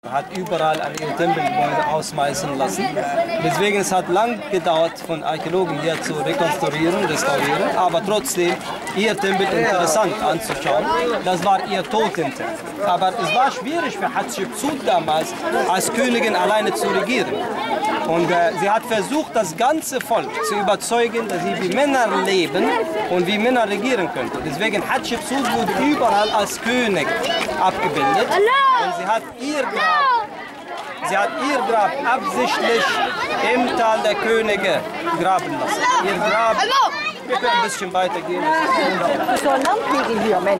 hat überall an ihren Tempelgebäude ausmeißeln lassen. Deswegen es hat lang gedauert, von Archäologen hier zu rekonstruieren, restaurieren, aber trotzdem ihr Tempel interessant anzuschauen. Das war ihr Totentempel. Aber es war schwierig für Hatschepsut damals als Königin alleine zu regieren. Und sie hat versucht, das ganze Volk zu überzeugen, dass sie wie Männer leben und wie Männer regieren könnten. Deswegen Hatschepsut wurde überall als König abgebildet. Und sie hat ihr Grab absichtlich im Tal der Könige graben lassen. Ihr Grab, wir können ein bisschen weitergehen.